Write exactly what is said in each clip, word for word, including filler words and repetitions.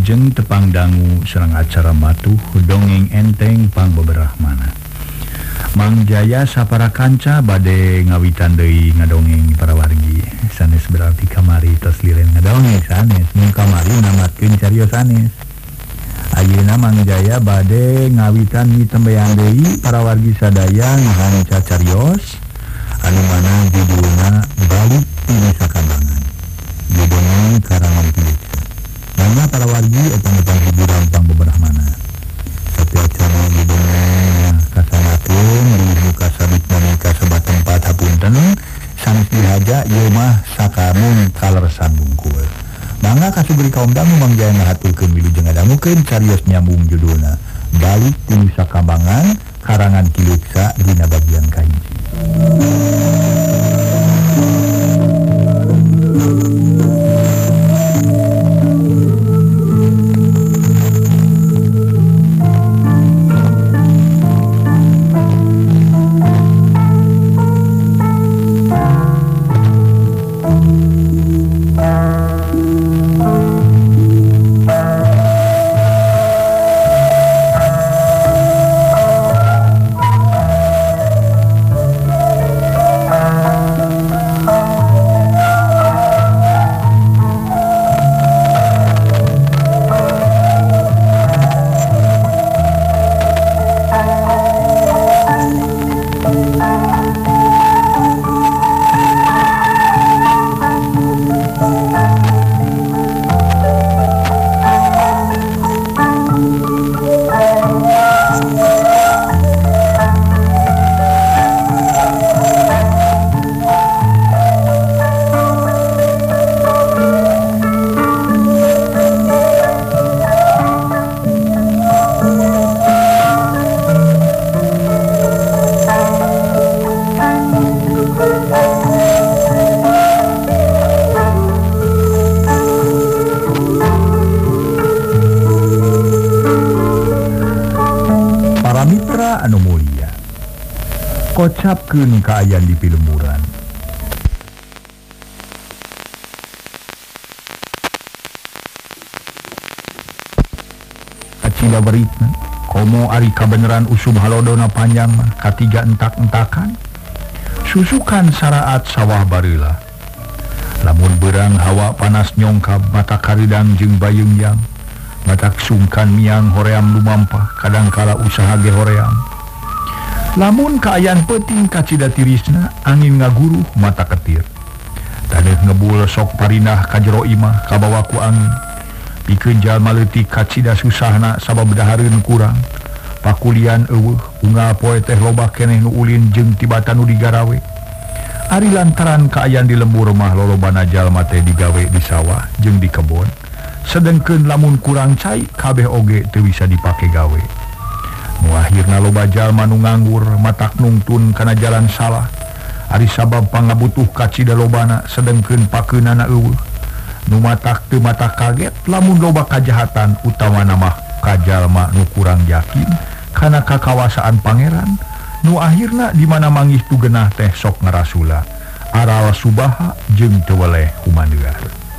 Wilujeng tepang dangu serang acara matuh dongeng enteng pang beberahmana. Mang Jaya sapara kanca bade ngawitan deui ngadongeng para wargi. Sanes berarti kamari tos liren ngadongeng sanes mun kamari namatkeun carios sanes. Ayeuna Mang Jaya bade ngawitan mitembean deui para wargi sadaya ngahanca carios anu mana judulna Balik Tinu Sakambangan. Didongeng karangan Pileksa. Nanya para wargi etang-etang hiburan pang beberahmana. Setiap acara didongeng kasanakeun di muka sabit manika sebat tempat hapunten sanes dihaja ieu mah sakamun kaleresan bungkul. Mangga kasubri kaum dangu Mang Jaya ngahaturkeun wilujeng ngadangukeun carios nyambung judulna Balik Tinu Sakambangan karangan Pileksa dina bagian kahiji. Anu mulia kocapkeun kaayan di pilemuran. Kacila beritna komo ari kabeneran usum halodona panjang mah katiga entak-entakan susukan saraat sawah bareula. Lamun berang hawa panas nyongkab mata karidang jeung bayungyang matak sungkan miang hoream lumampah kadangkala usaha ge hoream. Lamun kaayaan peting kacida tirisna angin ngaguruh mata ketir. Taneuh ngebul sok parinah ka jero imah kabawa ku angin. Pikeun jalma leutik kacida susahna sabab dahareun kurang. Pakulian eueuh unggal poe teh loba keneh nu ulin jeung tibatan nu digarawe. Ari lantaran kaayaan di lembur mah lolobana jalma teh digawe di sawah jeung di kebon. Sedengkeun lamun kurang cai kabeh oge teu bisa dipake gawe. Nu akhirna loba jalma nu nganggur matak nungtun kana jalan salah. Ari sabab pangabutuh kacida lobana sedengkeun pakeunana eueuh. Nu matak teu matak kaget lamun loba kajahatan utawana mah ka jalma nu kurang yakin kana kakawasaan pangeran. Nu akhirna di mana manggih tu genah teh sok ngarasula aral subaha jeung teu weleh kumandear.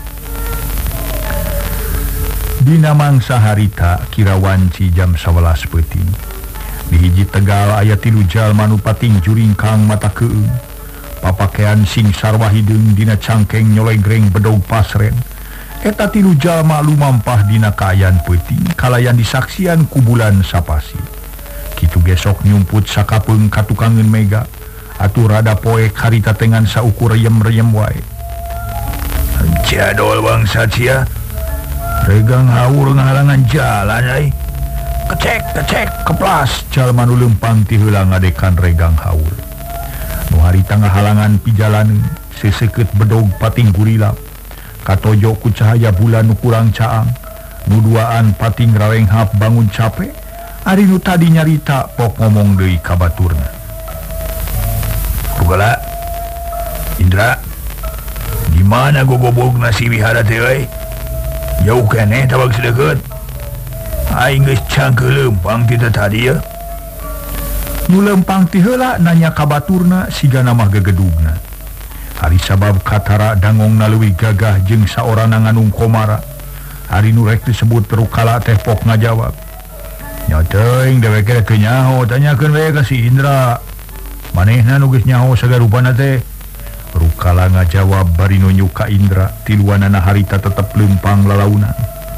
Dina mangsa harita kira wanci jam sawelas peuting. Di hiji Tegal aya tilu jalma nu pating juringkang mata keung. Papakean sing sarwa hideung dina cangkeng nyolegreng bedog pasren. Eta tilu jalma lumampah dina kaayaan peuting kalayan disaksian ku bulan sapasi. Kitu gesok nyumput sakapeung katukangeun mega atuh rada poe harita tengan saukur reyem-reyem wae. Jadol bangsa cia regang haur ngahalangan jalan ai. Kecek, kecek, keplas jalma nu leumpang ti heula ngadekan regang haur. Nu harita ngahalangan pijalaneun seseukeut bedog pating gurilap. Katojo ku cahaya bulan nu kurang caang. Nu duaan pating rarenghap bangun capek. Ari nu tadi nyarita pok ngomong deui ka baturna. Rugala, Indra, di mana gogobogna si wihara teh euy? Jauh keneh tabag sedeket. Aing geus cangkeu leumpang ti tadi ya. Nu leumpang ti heula nanya ka baturna sigana mah gegedugna. Ari sabab katara dangongna leuwih gagah jeung saorana nganung komara. hari nurek disebut Rukala tepok ngajawab. Nyateng dewek ke nyaho tanyakeun we ka si Indra. Manehna nu geus nyaho sagarupana teh? Rukala ngajawab bari nunjuk ka Indra, tiluanana harita tetep leumpang lalaunan.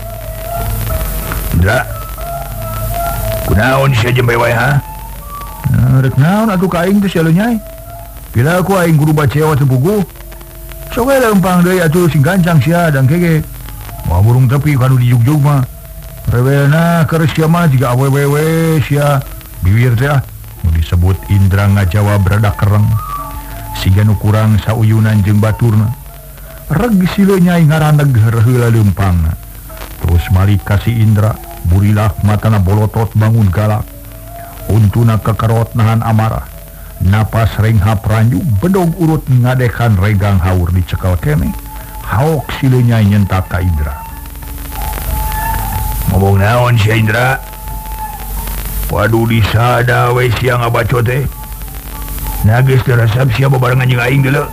Indra, kunaon sia jembe wae ha? Nah, rek naon atuh ka aing teh sia nyai? Bila aku aing guru bacewa teu puguh. Sok we leumpang deui atuh sing gancang sia dan kege. Moal burung tepi kanu dijugjug mah. Rewelna keur sia mah jiga awewe sia bibir teh nu disebut Indra ngajawab rada kereng. Siga nu kurang sauyunan jeung baturna. Reg sileu nyai ngaraneg heula leumpangna. Terus balik ka si Indra, burilah matana bolotot bangun galak. Untuna kekerot nahan amarah. Napas renghap ranju bedog urut ngadekan regang haur dicekal kene. Haok sileu nyai nyentak ka Indra. Ngomong naon si Indra? Waduh disada we sia ngabaco teh. Nages terasap sia babarengan jeung aing deuleu.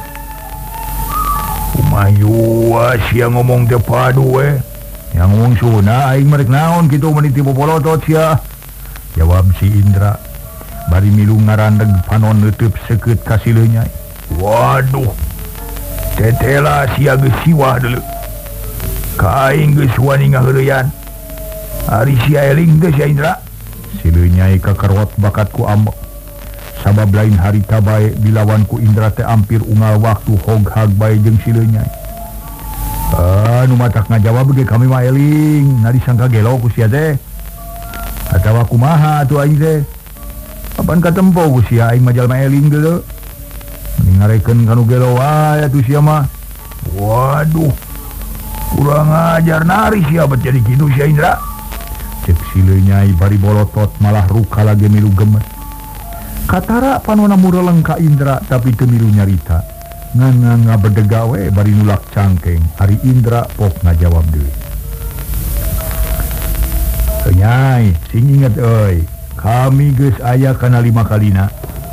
Kumaha sia ngomong teh padu we. Yang ngomong suna aing merek naon kitu meniti popolotot sia. Jawab si Indra. Bari milu ngarandeg panon neuteub seukeut ka sileu nyai. Waduh. Tetela sia geus siwah deuleu. Ka aing geus wani ngaheureuyan. Ari sia eling teh sia Indra. Sileu nyai kakerot bakat ku ambek. Sabab lain harita bae dilawan ku Indra teh ampir unggal waktu hoghag bae jeung sileu nyai. Ah, nu matak ngajawab ge kami mah eling, na disangka gelo ku sia teh. Atawa kumaha atuh aing teh? Kapan katempo ku sia aing mah jalma eling deuleu. Mending ngarekeun kanu gelo wae atuh sia mah. Waduh. Kurang ajar nari sia bet jadi kitu sia Indra. Cek sileu nyai bari bolotot malah Rukala ge milu gemet. Katara panona mureleng ka Indra tapi teu milu nyarita. Ngan ngabedega we bari nulak cangkeng. Ari Indra pok ngajawab deui. Nyai, sing inget euy, kami geus aya kana lima kalina.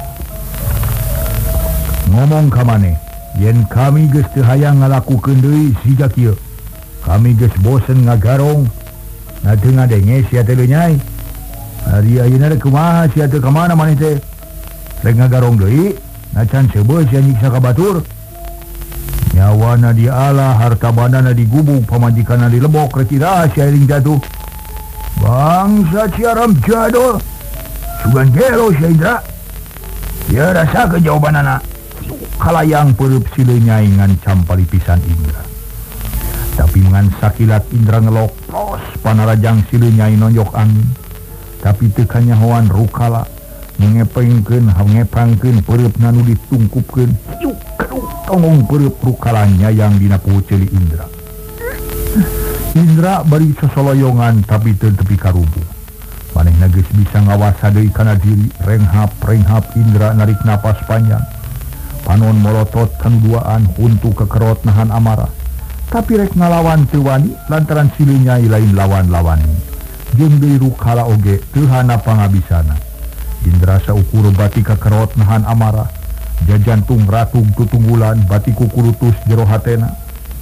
Ngomong ka maneh, yen kami geus teu hayang ngalakukeun deui siga kieu. Kami geus bosen ngagarong. Na teu ngadenge sia teh nyai. Ari ayeuna rek kumaha sia teu ka mana maneh teh? Rek ngagarong deui, na can seubeus sia nyiksa ka batur. Nyawana dialah, harta bandana digubung, pamajikanna dilebok, rek iraha sia eling jatuh. Bangsa ciaram jadul. Sugan gelo sia Indra. Ya rasa ke jawaban anak. Kalayang pereup sileu nyai ngancam palipisan Indra. Tapi ngan sakilat Indra ngelok pros panarajang sileu nyai nonjok angin. Tapi teu kanyahoan Rukala ngepengkeun ngepangkeun pereup nanu ditungkupkeun. Yuk aduh tongong pereup Rukala nyayang dina puceuli Indra. Indra bari sosoloyongan tapi teu tepi karubuh. Manehna geus bisa ngawasa deui kana diri, renghap-renghap Indra narik napas panjang. Panon molotot kanu duaan huntu kekerot nahan amarah. Tapi rek ngalawan teu wani lantaran sileu nyai lain lawan-lawani. Jeung deui Rukala oge teu hana pangabisana. Indra saukur bati kekerot nahan amarah. Jajantung ratug tutunggulan bati kukurutus jero hatena.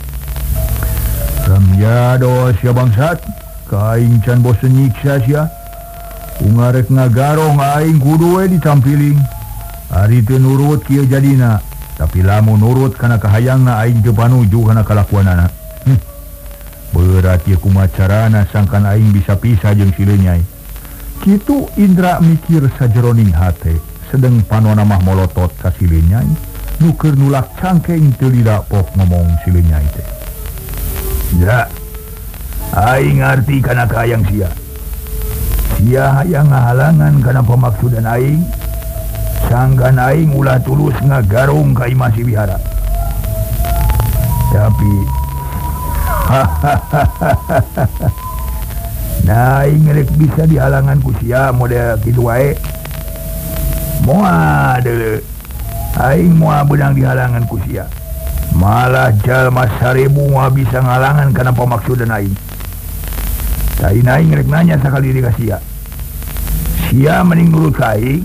Samya doa sia bangsat, kaing can bosen nyiksa sia. Ungarek ngagarong aing kudu we ditampiling. Ari teu nurut kieu jadina, tapi lamun nurut kana kahayangna aing teu panuju kana kalakuanana. Hm. Berat ieu kumaha carana sangkan aing bisa pisah jeung sileu nyai. Kitu Indra mikir sajeroning hate, sedeng panona mah molotot ka sileu nyai. Nu keur nulak cangkeng teu didapok ngomong sileu nyai teh. Ya, aing ngarti kana kahayang sia. Sia hayang ngahalangan kana pamaksudan aing. Sanggan aing ulah tulus ngagarong ka imah si wihara. Tapi nah aing rek bisa dihalangan ku sia model kitu wae. Moal deuleu. Aing moal beunang dihalangan ku sia. Malah jalma sarebu mah bisa ngalangan karena pamaksudan aing. Tadi aing rek nanya sakali diri ka sia. Sia mending nurut ka aing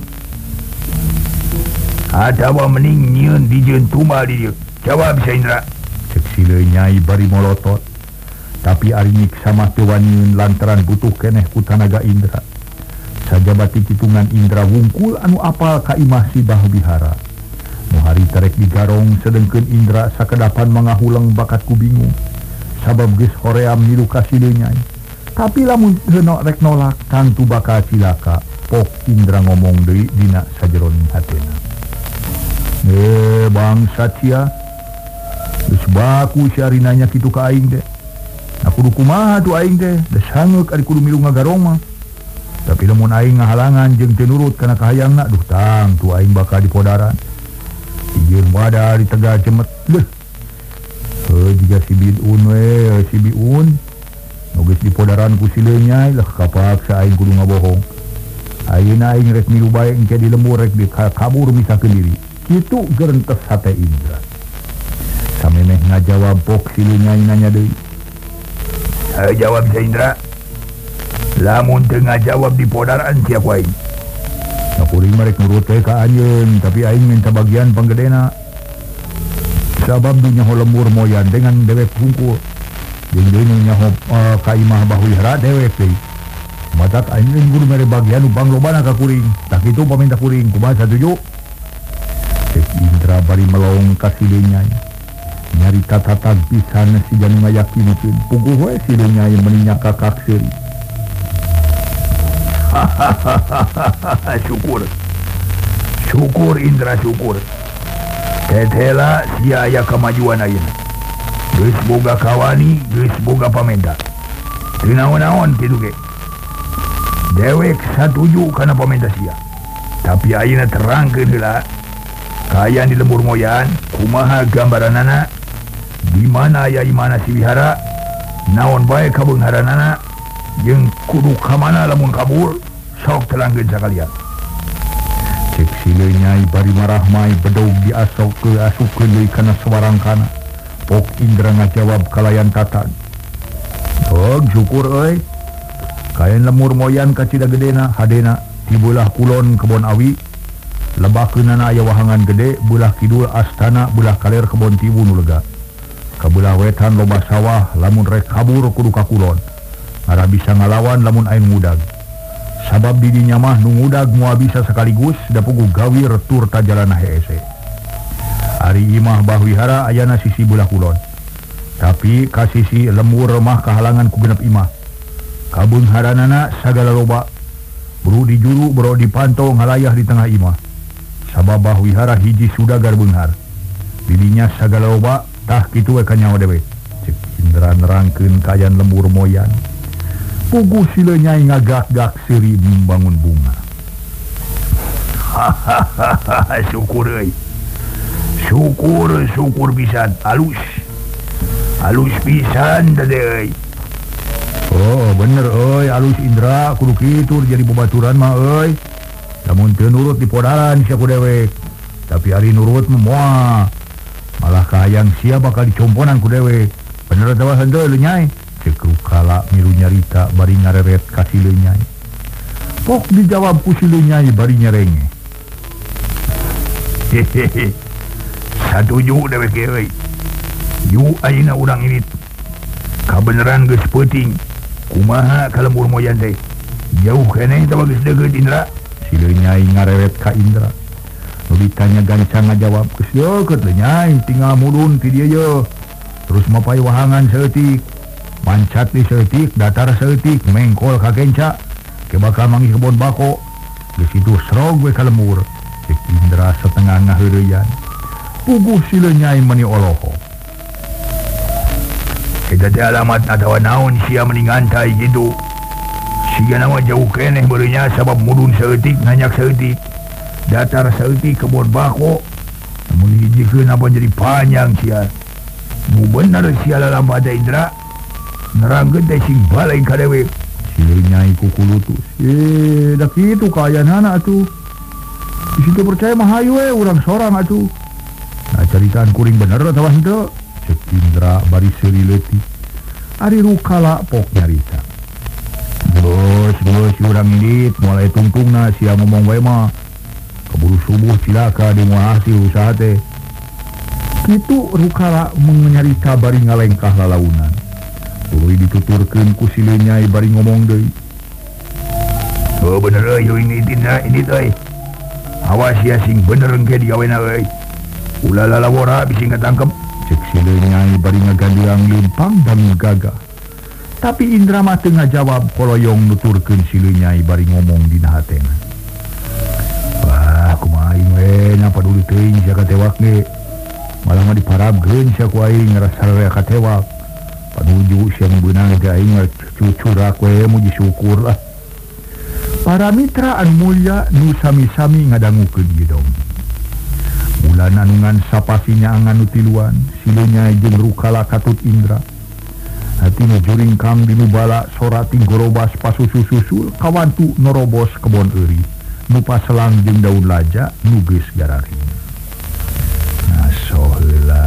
atawa mending nyieun dijieun tumbal di dieu. Jawab sia Indra. Cek sileu nyai bari molotot. tapi Arinik sama Tewanyeun lantaran butuh keneh ku tanaga Indra. Sajabati kitungan Indra wungkul anu apal ka imah si Bahwihara. Nu hari terek digarong sedengkeun Indra sakedapan mangahulang bakat ku bingung. Sabab geus hoream milu ka Sileung Nyai. Tapi lamun heunok rek nolak tangtu bakal cilaka. Pok Indra ngomong deui dina sajeroning hatena. Eh bangsat sia. Geus baku si ari nanya kitu ka aing teh. Aku kudu kumaha tuh aing teh, da sangeuk ari kudu milu ngagarong mah. Tapi lamun aing ngahalangan jeung teu nurut kana kahayangna, duh tang tuh aing bakal dipodaran. Ijeun wada di tega cemet. Beuh. Heuh jiga si Biun we, si Biun. Nu geus dipodaran ku Sileung Nyai lah kapaksa aing kudu ngabohong. Ayeuna aing rek milu bae engke di lembur rek di kabur misakeun diri. Kitu geurentes hate Indra. Samemeh ngajawab pok Sileung Nyai nanya deui. Ayo jawab si Indra. Lamun teu ngajawab di podaran sia ku aing. Sakuring merek nurut teh ka anjeun, tapi aing minta bagian panggedena. Sabab dunya lembur moyan dengan dewek hungkul. Jeung deui nyaho uh, ka imah Bahwihara dewek deui. Matak anjeun kudu mere bagian upang lobana ka kuring. Tak kitu paminta kuring, kumaha satuju? Cek Indra bari melong ka Sileung Nyai. Nyarita tatag pisan si janu ngayakinkeun puguh we Sileung Nyai meninya kakak seuri. Syukur. Syukur Indra syukur. Tetela sia aya kamajuan ayeuna. Geus boga kawani, geus boga pamenta. Teu naon-naon kitu ge. Dewek satuju kana pamenta sia. Tapi ayeuna terangkeun heula. Kaayaan di lembur moyan, kumaha gambaranana, di mana aya imana si wihara, naon bae kabeungharanana, jeung kudu ka mana lamun kabur, sok telangkeun sakalian. Cek Sileung Nyai bari marah mai bedog diasok ke asukeun deui kana sawarangkana. Pok Indra ngajawab kalayan tatan. Tog syukur euy. Kayen lemur moyan ka Cidagedena hadena di belah kulon kebon awi. Lebah keunana aya wahangan gede, belah kidul astana, belah kaler kebon tibu nu lega. Kabelah wetan loba sawah, lamun rek kabur kudu ka kulon. Ngara bisa ngalawan lamun aing ngudag. Sabab di dinya mah nu ngudag moal bisa sekaligus da puguh gawir tur ta jalana heese. Ari imah Bahwihara ayana sisi belah kulon. Tapi ka sisi lembur mah kahalangan ku genep imah. Kabeungharanana sagala loba. Buru di juru, bro dipantau ngalayah di tengah imah. Sabab Bahwihara hiji sudagar beunghar. Didinya sagala loba tah kitu we ka nyawa dewe. Cek Indra nerangkeun kaayaan lembur moyan. Puguh Sileung Nyai ngagak-gak seuri membangun bunga. Hahaha syukur euy. Syukur syukur pisan alus. Alus pisan teh euy. Oh bener euy alus Indra kudu kitu jadi babaturan mah euy. Lamun teu nurut di podaran sia ku dewek. Tapi ari nurut mah moal. Malah kaayang sia bakal dicomponan ku dewek. Bener teh henteu Leuh Nyai. Cek Rukala milu nyarita bari ngareret ka Sileung Nyai. Pok dijawab ku Sileung Nyai bari nyerenge. Hehehe. Satuju dewek euy. Yu ayeuna urang ini kabeneran geus peuting. Kumaha ka lembur moyan teh? Jauh keneh teh geus deugeut Indra. Sileung Nyai ngareret ka Indra. Nu ditanya gancang ngajawab, geus deukeut Leuh Nyai, tinggal mudun ti dieu ye. Terus mapai wahangan saeutik. Mancat di saeutik, datar saeutik, mengkol ka kenca. Ke bakal manggih kebon bako. Geus kitu srog we ka lembur. Cek Indra setengah ngaheureuyan. Puguh Sileung Nyai meni oloho. Eta teh alamat atawa naon sia meni ngantai kitu. Sia nama jauh keneh beureunya sabab mudun saeutik nanyak saeutik. Datar saeutik kebon bako. Namun hijikeun apa jadi panjang sia. Nu bener sia lalamba teh Indra. Nerangkeun teh sing balai ka dewek. Sileung Nyai kukulutus. Eh da kitu kaayaanana atuh. Bisi teu percaya mah hayu we urang sorang atuh. Nah caritaan kuring bener atawa henteu? Cek Indra bari seuri leutik. Ari Rukala pok nyarita. Bos, bos urang indit mulai tungtungna sia ngomong wae mah. Keburu subuh cilaka di moal hasil usaha teh. Kitu Rukala menyarita bari ngalengkah lalaunan. tuluy dituturkeun ku si Lenyai bari ngomong deui. Oh bener euy ini tina ini teh. Awas ya sing bener engke digawena euy. Ulah lalawora bisi ngatangkep. Cek si Lenyai bari ngagandiang limpang dan gagah. Tapi Indra mah teu ngajawab koloyong nuturkeun si Lenyai bari ngomong dina hatena. Wah, kumaha aing we nya paduli teuing sia katewak ge. Malah mah diparabkeun sia ku aing ngarasa rea katewak. Panuju sia beunang teh aing cucurak we muji syukur lah. Para mitra anu mulya nu sami-sami ngadangukeun ieu dong. Bulan anu ngan sapasinya angan nu tiluan, si Lenyai jeung Rukala katut Indra. Hati nu juring kang dinu bala sorating gorobas pasusu-susul kawantu norobos kebon euri nu paselang jeung daun laja nu geus gararing. Ngaso heula.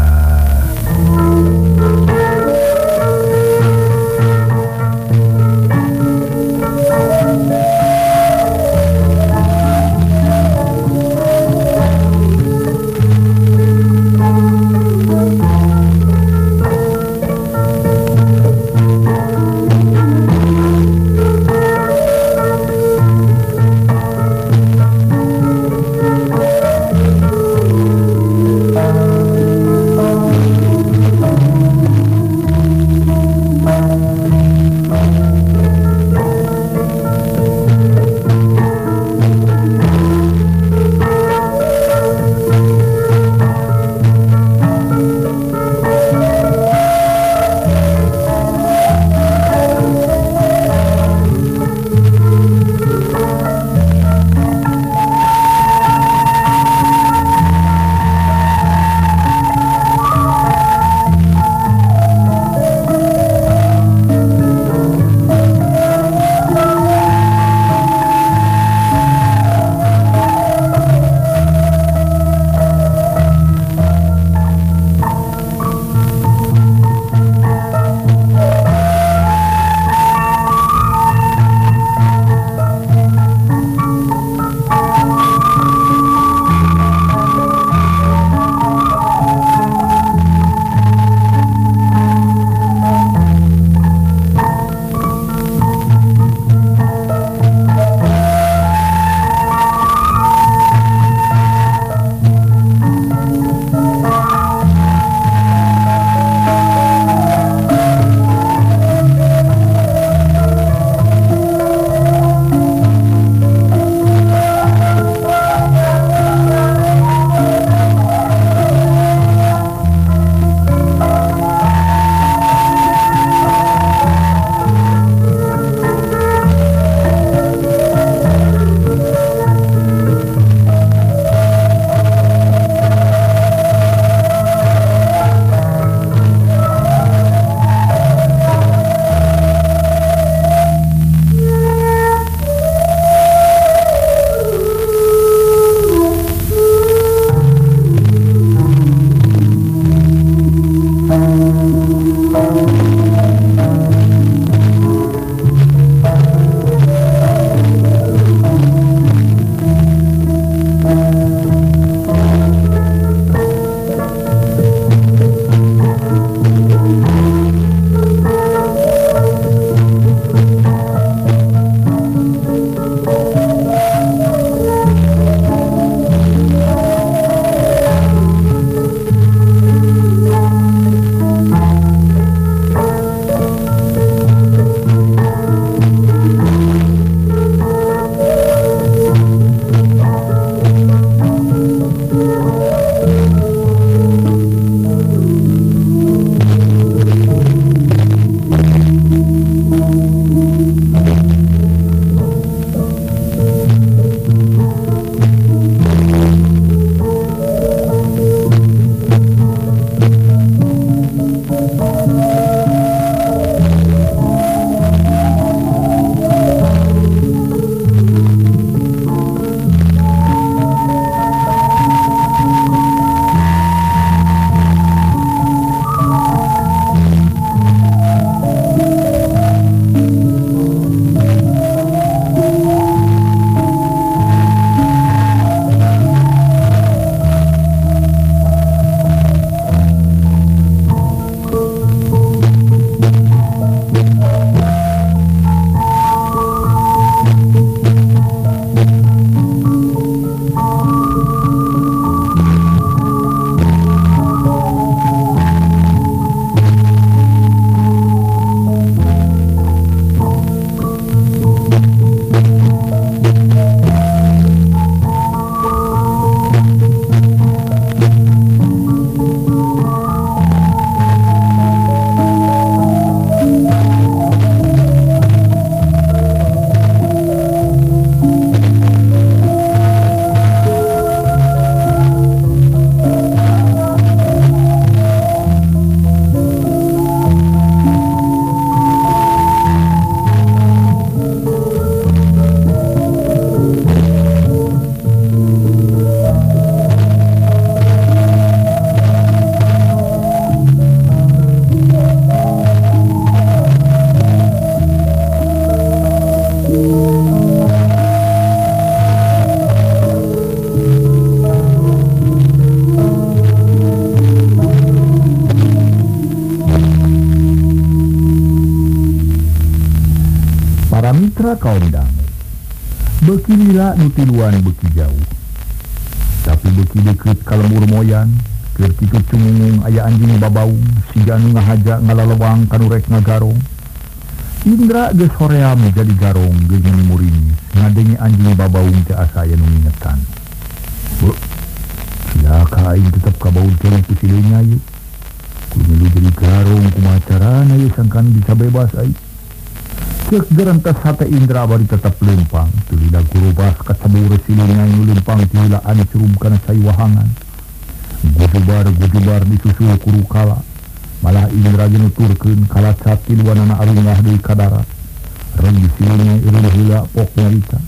para mitra kaum dangu. Beki lila nutiluan beki jauh. Tapi beki deket kalembur moyan, keur kitu cungungung aya anjing babaung, siga nu ngahaja ngalalewang kanurek ngagarong. Indra geus hoream jadi garong geus murinis, ngadengi anjing babaung teh asa aya nu ngingetan. Beuh, cilaka aing tetep kabaud teh ku sileunya ieu. Kudu jadi garong kumaha carana ieu sangkan bisa bebas ai. Cek gerentas hate Indra bari tetap lempang, teu lidah kurubas ka sabur sileunya nu lempang ti hilaan curum kana sai wahangan. Gudubar-gudubar disusul kuru kala, malah Indra genuturkeun kalacat tiluanana arungah deui ka darat. Reng sileunya ieu heula pok nyarita.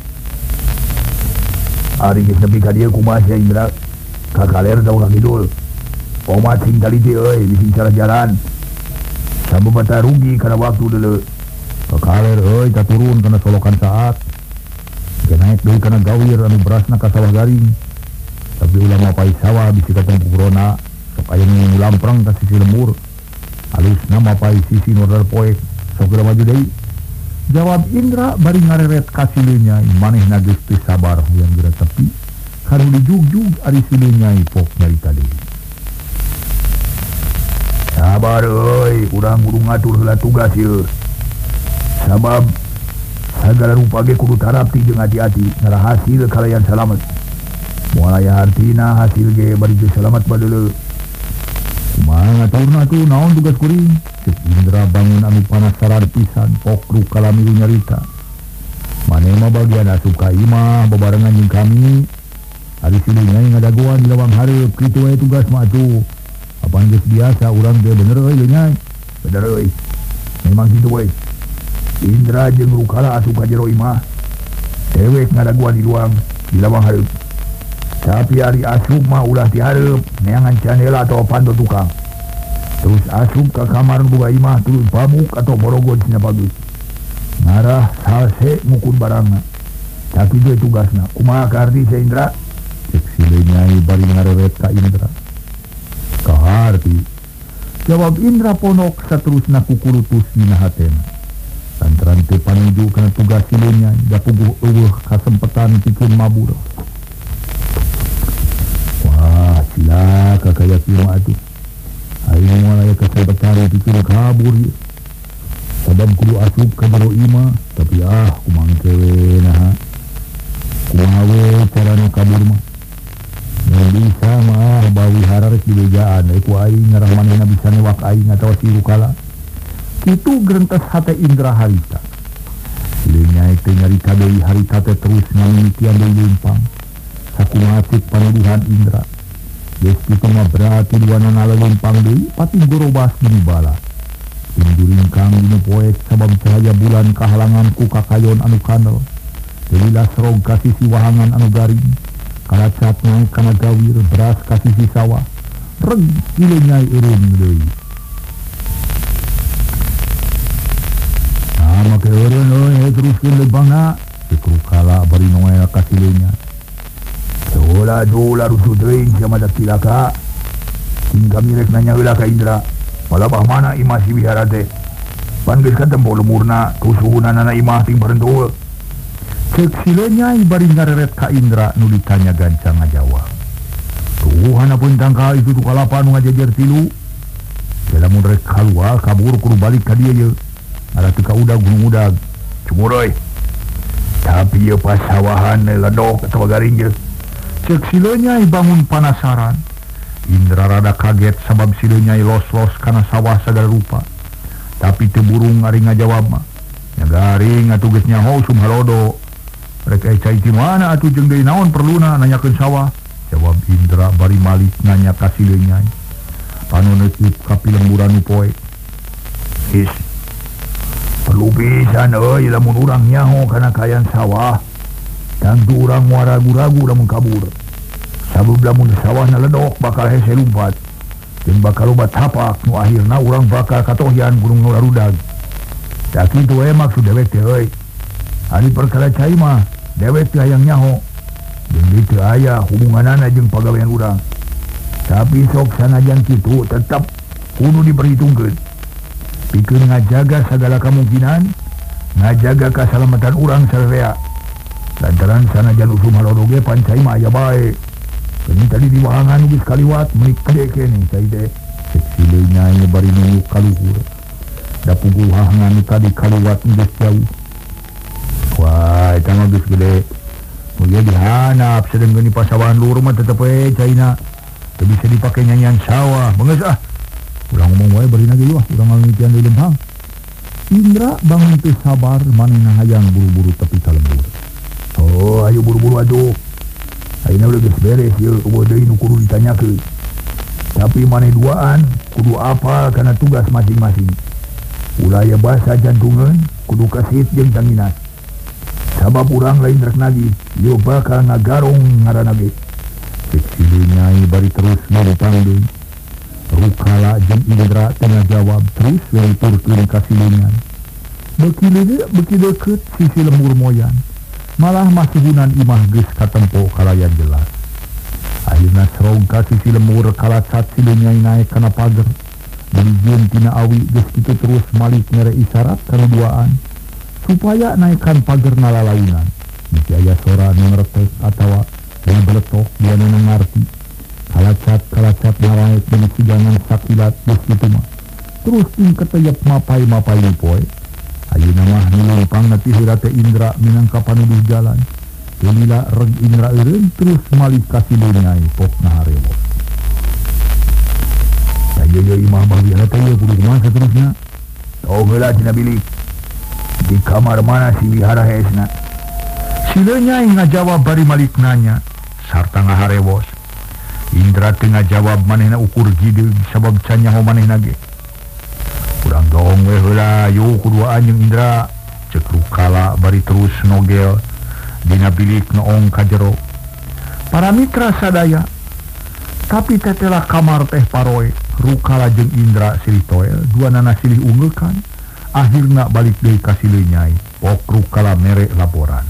Ari geus nepi ka dieu kumaha sia Indra? Ka kaler jauh ka kidul. Koma cing taliti euy, bising cara jalan. Sababata rugi kana waktu deuleu. Kakaler euy taturun kana solokan saat. Kenaik deui kana gawir anu berasna ka sawah garing. Tapi ulah mapai sawah bisi ka tempukrona, sok aya nu lamprang ka sisi lemur. Alusna mapai sisi nu rada poek, sok geura maju deui. Jawab Indra bari ngareret ka sileunya, manehna geus teu sabar hoyong geura tepi. Kanu dijugjug ari sileunya pok nyarita deui. Sabar euy, urang kudu ngatur heula tugas ieu. Sabab sagala rupa ge kudu tarapti jeung hati-hati ngara hasil kalayan salamet. Moal aya hartina hasil ge bari ge salamet badeuleu. Kumaha ngaturna tuh naon tugas kuring? Cek Indra bangun anu panasaran pisan pokru kalamiru nyarita. Maneh mah bagian asup ka imah bebarengan jeung kami. Ari sileunya ngadagoan di lawang hareup kitu we tugas mah atuh. Apan geus biasa urang ge bener euy nya. Bener euy. Memang kitu we. Indra jeung Rukala asup ka jero imah. Dewek ngadaguan di luang di lawang hareup. Tapi ari asup mah ulah ti hareup neangan candela atau pando tukang. Terus asup ka kamar boga imah tuluy pamuk atau borogon sina bagus. Ngarah salse ngukur barangna. Tapi dia tugasna. Kumaha karti si Indra? Cek sileunya bari ngareret ka Indra. Kaharti. Jawab Indra ponok saterusna kukurutus dina hatena. Lantaran teu panuju kana tugas sileunya da puguh eueuh kasempetan pikeun mabur. Wah, cilaka kaya kieu atuh. Aing moal aya kasempetan pikeun kabur ieu. Sabab kudu asup ka jero imah, tapi ah kumangke we naha. Kumaha we carana kabur mah? Mun bisa mah bawi harares di bejaan, ku aing ngarah manehna bisa newak aing atawa si Rukala. Itu gerentas hate Indra harita. Sileunya teh nyarita deui harita teh terus ngamimitian deui lempang. Sakumaha cek panuduhan Indra. Geus kitu mah berarti duanana lempang deui pati gorobas gini bala. Tinjuring kang dinu poek sabab cahaya bulan kahalangan ku kakayon anu kandel. Deui lasrog ka sisi wahangan anu garing. Kalacat naik kana gawir beras ka sisi sawah. Reg sileunya eureum deui. Maka eureun euy teruskeun lebangna. Cek Rukala bari noel ka sileunya. Sola dola rusuh teuing sia mah cilaka. Ting kami rek nanya heula ka Indra. Palabah mana imah si wihara teh? Pan geus katempo lemurna tusuhunana imah ting barentul. Cek sileunya bari ngareret ka Indra nu ditanya gancang ngajawab. Tuh hanapeun tangka itu tu kalapa nu ngajejer tilu. Lamun rek kaluar kabur kudu balik ka dieu ye. Ada tika udag gunung udag cumuroy. Tapi ya pas sawahan ledok atau garing je. Cek sileunya bangun panasaran. Indra rada kaget sabab sileunya los-los kana sawah sagala rupa. Tapi teu burung ari ngajawab mah. Nya garing atuh geus nyaho sum halodo. Rek cai ti mana atuh jeung deui naon perluna nanyakeun sawah. Jawab Indra bari malik nanya ka sileunya. Panu neuteup ka pilemburan nu poe. Is perlu pisan euy lamun urang nyaho kana kayan sawah. Tangtu urang moal ragu-ragu lamun kabur. Sabab lamun sawahna ledok bakal hese lumpat. Jeung bakal loba tapak nu akhirna urang bakal katohian gunung nu rarudag. Da kitu we maksud dewek teh euy. Ari perkara cai mah dewek teh hayang nyaho. Jeung dieu aya hubunganana jeung pagawean urang. Tapi sok sanajan kitu tetep kudu diperhitungkeun. Pikeun ngajaga segala kemungkinan, ngajaga keselamatan urang sararea. Lantaran sanajan usum halodo ge pancai mah aya bae. Kini tadi di wahangan geus kaliwat menik kade keneh cai teh. Cek sileu nyai bari nunggu kaluhur. Da pungguh wahangan tadi kaliwat geus jauh. Wah, eta mah geus gede. Mulia dihanap sedeng geuni pasawahan luhur mah tetep we caina. Teu bisa dipake nyanyian sawah. Beungeus ah. Urang ngomong wae bari na ge wah, urang ngimpian deui lempang. Indra bangun teu sabar manehna hayang buru-buru tepi ka lembur. Oh, ayo buru-buru atuh. Ayeuna udah geus beres ieu eueuh deui nu kudu ditanyakeun. Tapi maneh duaan kudu apal kana tugas masing-masing. Ulah aya basa jantungeun kudu kasit jeung tanginas. Sabab urang lain rek nagih, ieu bakal ngagarong ngaranna ge. Cek sileu nyai bari terus ngomong deui. Rukala jeung Indra tengah jawab terus welipurkeun ka silungan. Beuki leudeuh beuki deukeut sisi lembur moyan. Malah masuhunan imah geus katempo kalayan jelas. Akhirna serong ka sisi lembur kalacat sileu nyai naek kana pager. Dijieun tina awi geus kitu terus malik mere isyarat kana duaan supaya naekan pagerna lalaunan. Bisi aya sora nu ngretek atawa nu beletok dia nu ngarti. Kalacat-kalacat ngaraek deui sigangan sakilat geus kitu mah. Terus ting keteyep mapai-mapai poe. Ayeuna mah nulungpang ti heula teh Indra minangka panuduh jalan. Lila reg Indra eureun terus malih ka sileu nyai popna harewos. Aya ye imah bagian teh ye kudu kumaha saterusna. Oh heula tina bilik. Di kamar mana si wihara hesna? Sileu nyai ngajawab bari malik nanya sarta ngaharewos. Indra teu ngajawab manehna ukur gideug sabab can nyaho manehna ge. Urang dong we heula yuk kuduaan jeung Indra. Cek Rukala bari terus nogel dina bilik noong ka jero. Para mitra sadaya. Tapi tetela kamar teh paroe. Rukala jeung Indra silih toel, duanana silih unggulkan. Akhirna balik deui ka sileu nyai. Pok Rukala mere laporan.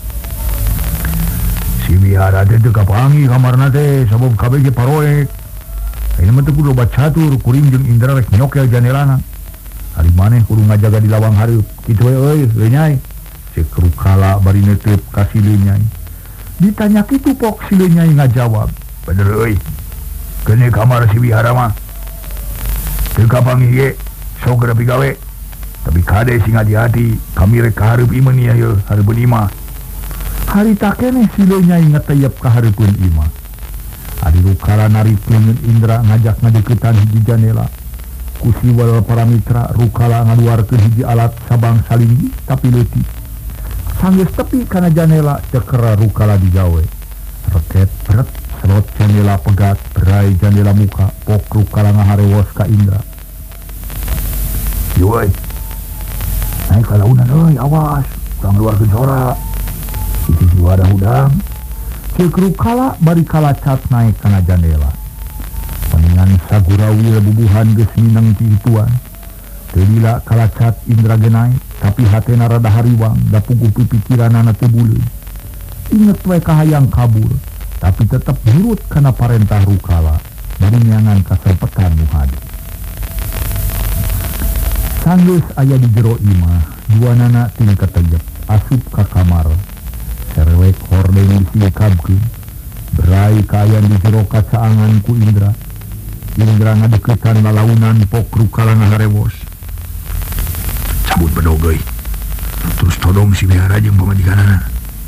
Si wihara teh teu kapangi kamarna teh sabab kabeh ge paroe. Ayeuna mah teu kudu loba catur kuring jeung Indra rek nyokel janelana. Ari maneh kudu ngajaga di lawang hareup. Kitu we euy, euy nyai. Cek Rukala bari neuteup ka sileu nyai. Ditanya kitu pok sileu nyai ngajawab, "Bener euy. Keuni kamar si wihara mah teu kapanggih ge, sok rapi gawe. Tapi kade sing hati-hati, kami rek ka hareup ieu nya yeuh, hareupeun imah." Harita keneh sileu nyai ngateyep ka hareupeun imah. Ari Rukala narik leungeun Indra ngajak ngadeuketan hiji janela. Kusiwal para mitra Rukala ngaluarkeun hiji alat sabang salinggi tapi leutik. Sanggeus tepi kana janela cekera Rukala digawe. Reket bret selot janela pegat berai janela muka pok Rukala ngaharewos ka Indra. Yoi. Naik kalaunan euy awas, urang ngaluarkeun sora. Itu jiwa ada hudang. Cek Rukala bari kalacat naik kana janela. Paningan sagurawi bubuhan geus minang ti ituan. Teu lila kalacat Indra ge naik, tapi hatena rada hariwang da puguh pipikiranana teu buleun. Inget we kahayang kabur, tapi tetep nurut kana parentah Rukala bari nyangan kaserpetan nu hadi. Sanggeus aya di jero imah, duanana ting keteyep asup ka kamar. Serewek hordeng disikabkeun, berai kaayan di jero kacaangan ku Indra. Indra ngadeuketan lalaunan pok Rukala ngaharewos. Cabut bedog euy. Terus todong si wihara jeung pamajikanana.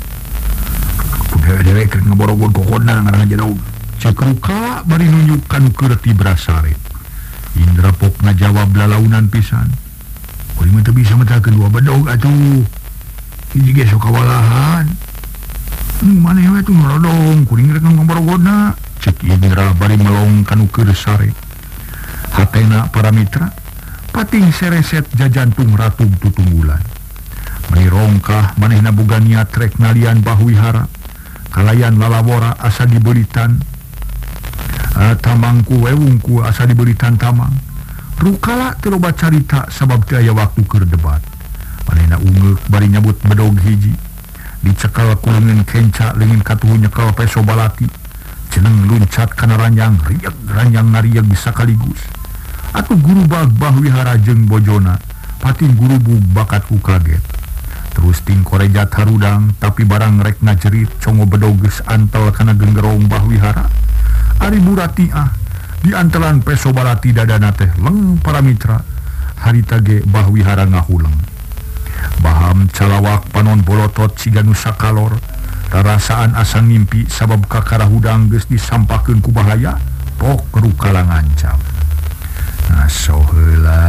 Kudu derek rek ngaborogod kokodna ngaranna jadaug. Cek Rukala bari nunjukkan keur ti brasare. Indra pok ngajawab lalaunan pisan. Kuring mah teu bisa mata kedua bedog atuh. Hiji ge sok kawalahan. Nu maneh we tuh ngodong kuring rek ngaborogodna. Cek Indra bari melong kanu keur sare. Hatena para mitra pating sereset jajantung ratu tutunggulan. Menirongkah manehna boga niat rek ngalian bahwihara. Kalayan lalawora asa dibeulitan. Uh, tamangku wewungku asa dibeulitan tamang. Rukala teu loba carita sabab teu aya waktu keur debat. Manehna ungeuk bari nyabut bedog hiji. Dicekal ku leungeun kenca leungin katuhu nyekel peso balati. Ceneng luncat kana ranjang rieg ranjang ngarieg bisa kaligus. Atuh guru bag bahwihara jeung bojona pating guru bug bakat ku kaget. Terus ting korejat harudang tapi barang rek ngajerit congo bedoges antel kana genggerong Bahwihara. Ari Buratiah di antelan peso barati dadana teh leng para mitra. Harita ge Bahwihara ngahuleng. Baham calawak panon bolotot siga nu sakalor. Rarasaan asa ngimpi sabab kakara hudang geus disampakeun ku bahaya pok rukala ngancam. Ngaso heula.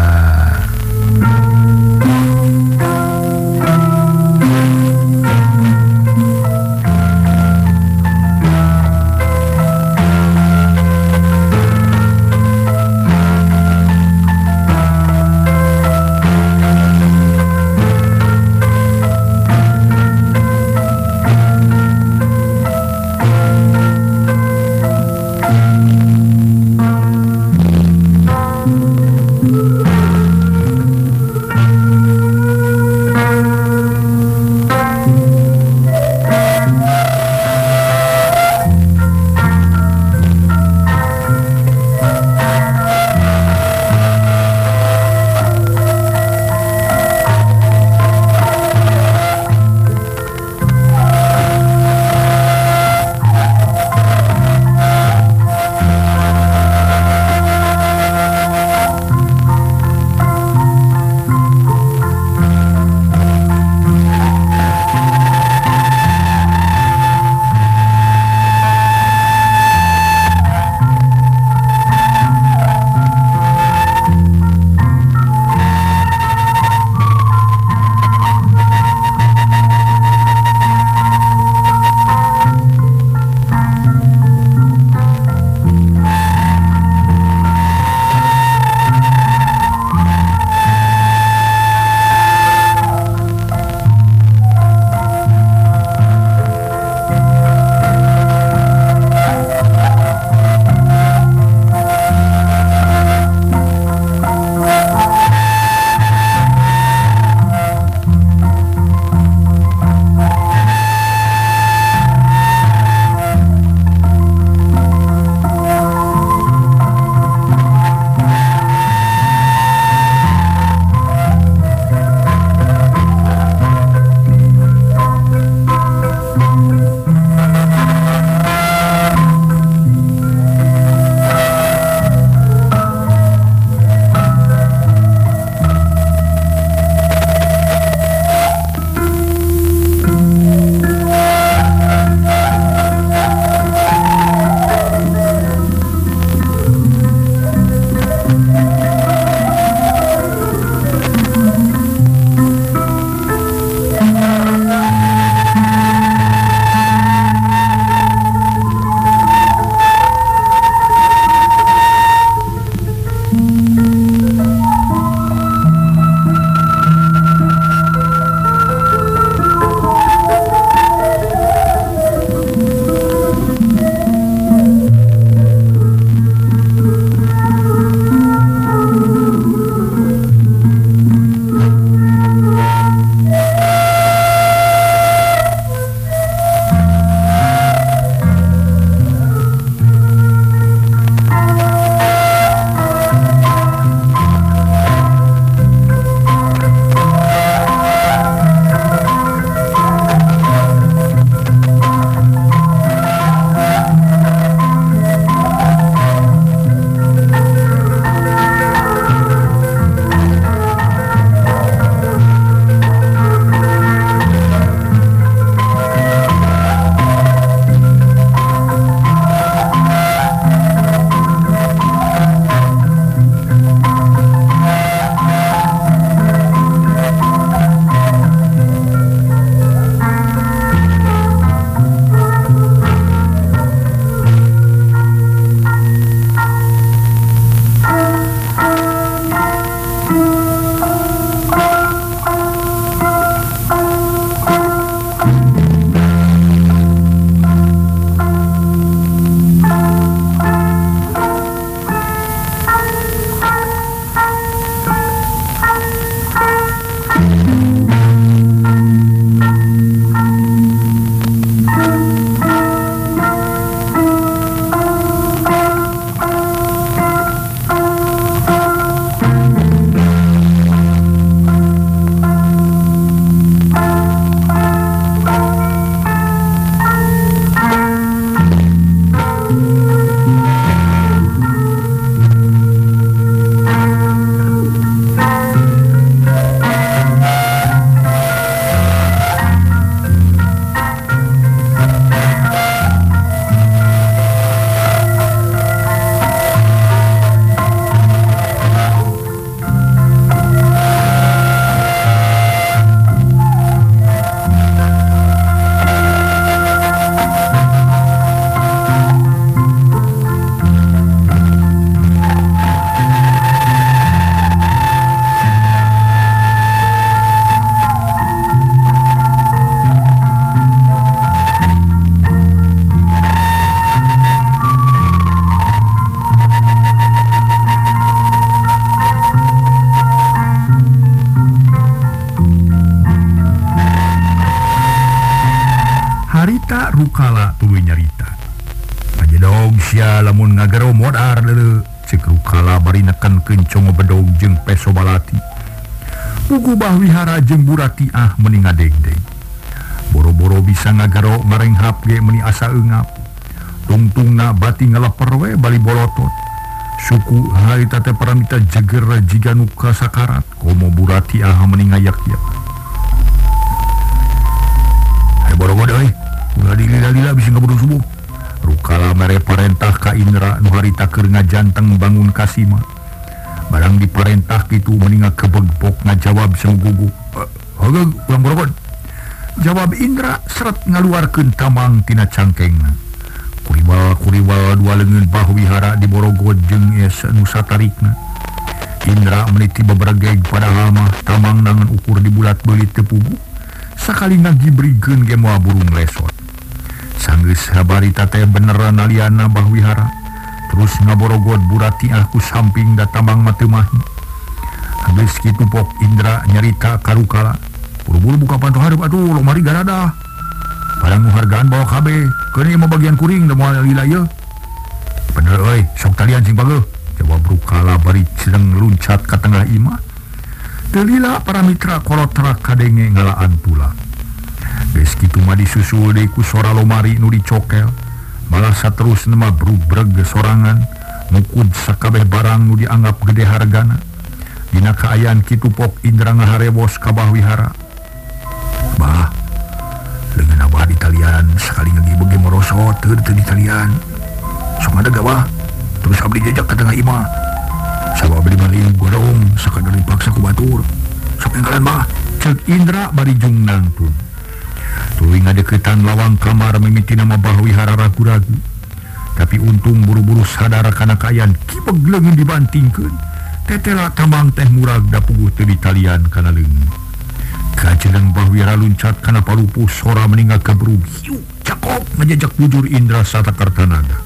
harita Rukala tuluy nyarita. Aja dog sia lamun ngagero modar deuleu cek Rukala bari nekenkeun congo bedog jeung peso balati. Pugu Bahwihara jeung Buratiah meuni ngadegdeg. Boro-boro bisa ngagero ngarenghap ge meuni asa eungap. Tungtungna bati ngaleper we bali bolotot. Suku harita teh paramita jeger jiga nu kasakarat komo Buratiah meuni ngayak-yak. Hai boro-boro euy, ulah dilila-lila bisi ngabudung subuh. Rukala mere parentah ka Indra nu harita keur ngajanteng bangun kasima. Barang diparentah kitu meuni ngakebegbok ngajawab sang guguk. Heugeug ulang boro-boro. Jawab Indra seret ngaluarkeun tamang tina cangkengna. Kuriwal-kuriwal dua leungeun Bahwihara di borogod jeung es nu satarikna. Indra meniti beberageg padahal mah tamang nangan ukur di bulat beulit teu puguh. Sakali ngagibrikeun ge moal burung lesot. Sanggeus habarita teh beneran aliana Bahwihara. Terus ngaborogod Buratiah ku samping da tamang mah teu mahi. Geus kitu pok Indra nyarita ka Rukala. Buru-buru buka panto hareup atuh lomari garadah. Barang hargaan bawa kabeh, keun ieu mah bagian kuring da moal lila ieu. Bener euy, sok talian sing bageuh. Jawab Rukala bari ceneng luncat ka tengah imah. Teu lila para mitra kolotra kadenge ngalaan pula. Geus kitu mah disusul deui ku sora lomari nu dicokel. Malah saterusna mah brubreg sorangan ngukud sakabeh barang nu dianggap gede hargana. Dina kaayaan kitu pok Indra ngaharewos ka Bahwihara. Bah, leungeun abah di talian sakali ngagi bege morosot teu teu di talian. Sok ngadeg abah, terus abdi jejak ka tengah imah. Sabab abdi maliung godong sakadar dipaksa ku batur. Sok enggalan bah, ceuk Indra bari jung nangtun. Tuluy ngadeuketan lawang kamar mimiti nama Bahwihara ragu-ragu. Tapi untung buru-buru sadar kana kaayaan kibeg leungeun dibantingkeun. Tetela tamang teh murag da puguh teu di talian kana leungeun. Kajeneng Bahwihara luncat kana palupuh sora meninggal kebrug. Hiu, cakop ngajajak bujur Indra Satakartanaga.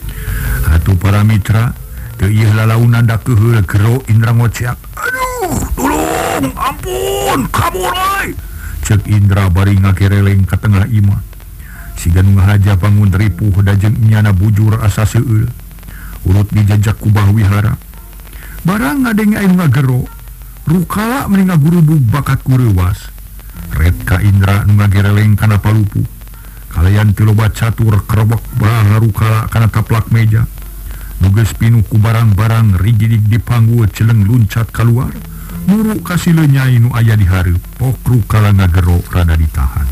Atuh para mitra, teu ieu lalaunan da keheul gero Indra ngoceak. Aduh, tolong, ampun, kabur euy. Ceuk Indra bari ngakereleng ka tengah imah. Siga nu ngahaja bangun ripuh da jeung nyana bujur asa seueul. Urut dijajak ku Bahwihara. Barang ngadenge aya nu ngagero. Rukala meninga gurubug bakat kureuwas. Red ka Indra nu ngagereleng kana palupuh. Kalayan teu loba catur kerebek baha Rukala kana taplak meja. Nu geus pinuh ku barang-barang rigidig dipanggul celeng luncat kaluar. Nuru ka si leunyaai nu aya di hareup. Pok Rukala ngagero rada ditahan.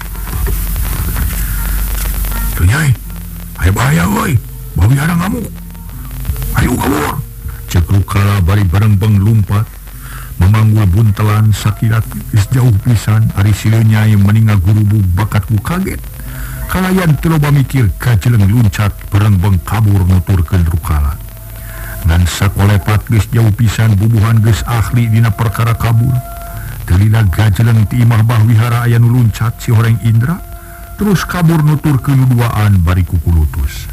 Teu nyai, aya bahaya euy. Bahwihara ngamuk. Ayo kabur. Ceuk Rukala bari bareng-beng lumpat. Memanggul buntelan sakirat geus jauh pisan ari si leunyaai meninga gurubug bakat ku kaget. Kalayan teu loba mikir kajeleng luncat berengbeng kabur nuturkeun Rukala. Ngan sakolepat geus jauh pisan bubuhan geus ahli dina perkara kabur. Teu lila gajeleng ti imah Bahwihara aya nu luncat si horeng Indra. Terus kabur nuturkeun duaan bari ku kulutus.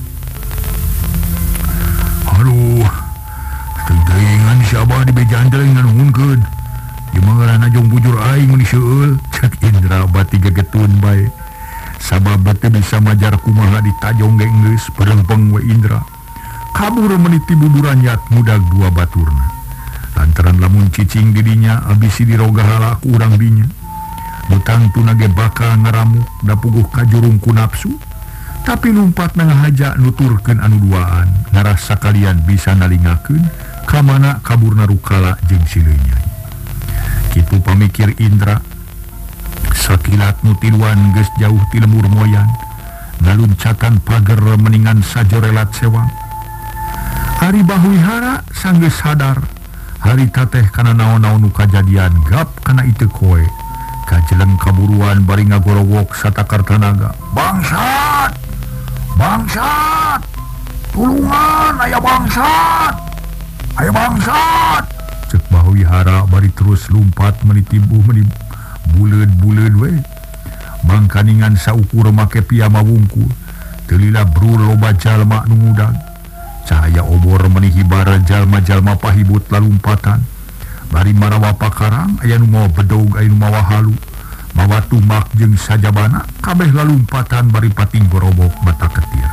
Aduh, teuingan si abah di bejaan deleng nganuhunkeun. Di mangarana jong bujur aing mun seueul, cek Indra bati gegetun bae. Sabab teu bisa majar kumaha ditajong ge geus berengbeng we Indra. Kabur meniti buburan yat mudag dua baturna. Lantaran lamun cicing didinya abis diroga hala ku urang dinya. Butang tunage bakal ngaramuk da puguh ka jurung ku nafsu. Tapi lumpat ngahaja nuturkeun anu duaan, ngarasa kalian bisa nalingakeun kamana kaburna Rukala jeung si leunyaai. Kitu pamikir Indra. Sakilat nu tiluan geus jauh ti lemur moyan, ngaluncatan pager meningan sajorelat sewang. Ari Bahwihara sanggeus sadar, harita teh kana naon-naon nu kajadian gap kana iteu koe. Kajeleng kaburuan bari ngagorowok Satakartanaga. Bangsat! Bangsat! Tulungan aya bangsat! Aya bangsat! Cek Bahwihara bari terus lumpat menitibuh menib buleud-buleud we. Mangkaningan saukur make piyama wungkul. Teu lila brul loba jalma nu ngudag. Cahaya obor menihibar jalma-jalma pahibut lalumpatan. Bari marawa pakarang aya nu mawa bedog aya nu mawa halu. mawa tumbak jeung sajabana kabeh lalumpatan bari pating gorobok bata ketir.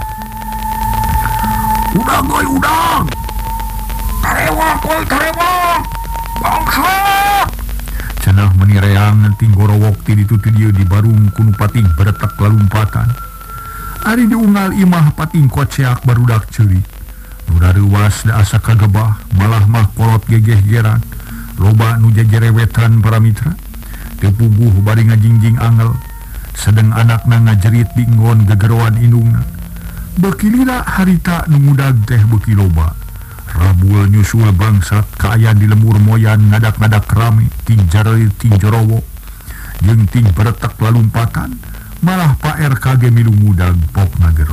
Udang goy udang, tarewak goy tarewak, bangsa. Cenah menireang ngenting gorowok ti ditu ti dieu di barung kunu pating beretek lalumpatan. Ari diunggal imah pating koceak barudak ceurik. Nu dareuwas da asa kagebah, malah mah kolot gegeh-geran. Loba nu jejerewetan para mitra. Teu puguh bari ngajingjing angel. Sedeng anakna ngajerit di nggon gegeroan indungna. Beuki lila harita nu ngudag teh beuki loba. Rabul nyusul bangsat kaayaan di lemur moyan ngadak-ngadak rame ting jareut ting jorowo jeung ting beretek lalumpatan malah Pak R K ge milu ngudag pok ngagero.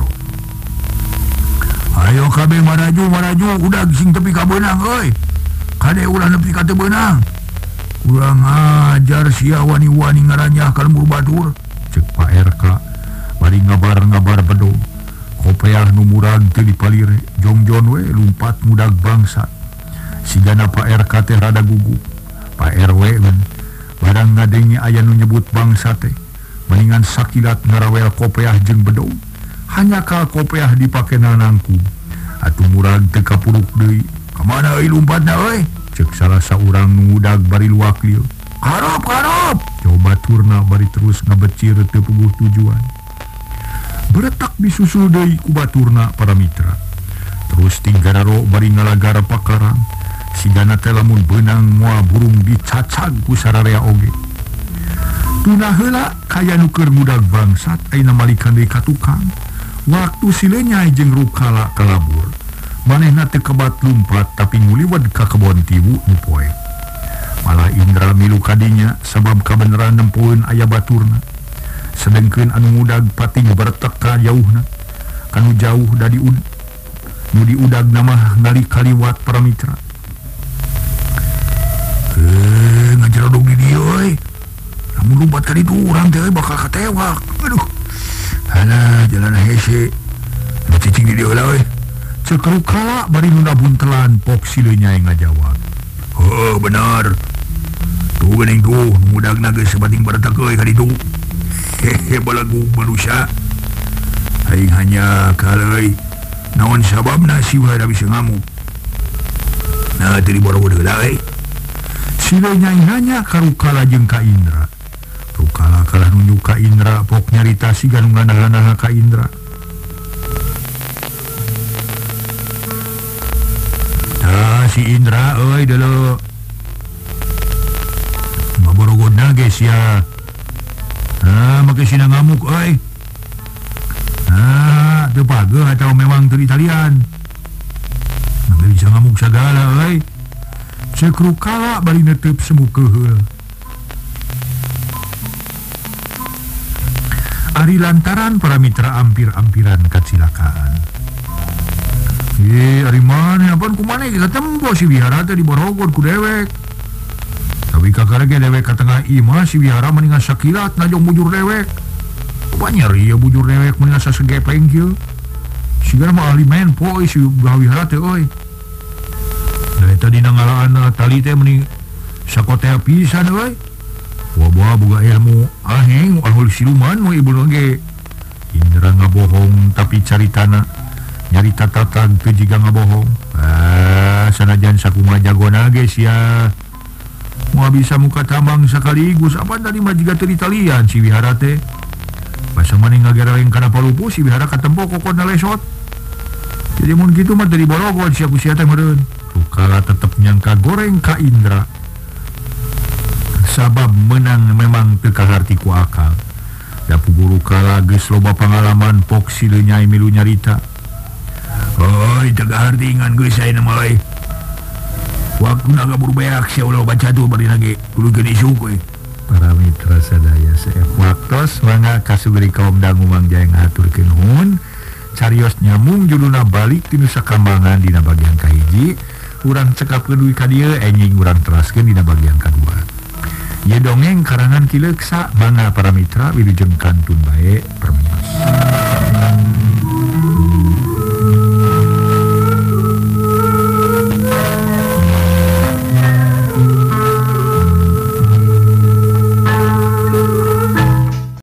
Ayo kabeh maraju maraju udag sing tepi ka beunang euy. Kade ulah nepi ka teu beunang. Urang ajar sia wani-wani ngaranyah ka lemur batur, ceuk Pak R K bari ngabar-ngabar bedog. Kopeah nu murag teu dipalire, jongjon we lumpat ngudag bangsa. Sigana Pak R K teh rada gugup. Pak R W men barang ngadengi aya nu nyebut bangsa teh, mendingan sakilat ngarawel kopeah jeung bedog. Hanya ka kopeah dipake nangku. Atuh murag teu kapuruk deui. Ka mana euy lumpatna euy? Ceuk salah saurang nu ngudag bari luak lieu. Karop karop. Coba turna bari terus ngabecir teu puguh tujuan. Beretak disusul deui ku baturna para mitra. Terus tinggararo bari ngalagara pakarang. Sigana teh lamun beunang moal burung dicacag ku sararea oge. Tuna heula kaya nu keur ngudag bangsat ayeuna malikan deui ka tukang. Waktu silenyai jeung rukala kalabur. Manehna teu kebat lumpat tapi nguliwed ka kebon tiwu nu poe. Malah Indra milu kadinya sabab kabeneran nempueun aya baturna. Sedengkeun anu ngudag pating beretek ka jauhna. Kanu jauh da di ud nu diudag nama ngali kaliwat para mitra. Eh ngajerodog di dieu euy. Lamun lumpat ka ditu urang teh bakal katewak. Aduh. Halah jalan hese. Nu cicing di dieu heula euy. Ceuk rukala bari nu buntelan pok sileun nyai ngajawab. Heuh bener. Tuh geuning tuh nu ngudagna geus sabating beretek euy ka ditu. Hehe balagu manusia. Aing hanya kaleuy naon sababna siwa da bisa ngamuk. Nah teu diborogo heula euy. Sileun nyai nanya ka Rukala jeung ka Indra. Rukala kalah nunjuk ka Indra pok nyarita siga nu ngandahana ka Indra. Tah si Indra euy deuleu. Maborogodna geus ya. Ah, make sina ngamuk euy. Ah, teu pageuh atau memang teu Italian. Mangga bisa ngamuk sagala euy. Ceuk Rukala bari netep semu keheul. Ari lantaran para mitra ampir-ampiran kacilakaan. Ye, ari maneh apaan kumaneh katempo si wihara teh diborogod ku dewek. Tapi kakarege dewek ka tengah imah si wihara mendingan sakilat ngajong bujur dewek. Banyak ya bujur dewek mendingan sasegepeng kieu. Sigana mah ahli main poe si wihara teh euy. Da eta dina ngalaan tali teh mending sakotea pisan euy. Wah boga ilmu aheng ahul siluman we ibu ge. Indra ngabohong tapi caritana nyarita tatag teu jiga ngabohong. Ah sanajan sakumaha jagona ge sia. Moal bisa muka tambang sekaligus apa tadi mah jiga teu Italian si wihara teh. Basa maneh ngagereleng kana palupu si wihara katempo kokonna lesot. Jadi mun kitu mah teu diborogod sia ku sia teh meureun. Rukala tetep nyangka goreng ka Indra. Sabab menang memang teu kaharti ku akal. Da puguh Rukala geus loba pangalaman pok sileun nyai milu nyarita. Oi teu kaharti ngan geus ayeuna mah euy. Waktu naga berbeak sia ulah baca tuh bari lagi kudu geuning isuk we. Para mitra sadaya saef waktos mangga kasugeri kaum dangu mangja yang ngaturkeun nuhun. Carios nyamung judulna balik ti Nusa Kambangan dina bagian kahiji. Urang cekapkeun duwi ka dieu enjing urang teraskeun dina bagian kadua. Ieu dongeng karangan Ki Leuksa mangga para mitra wilujeng kantun bae permios.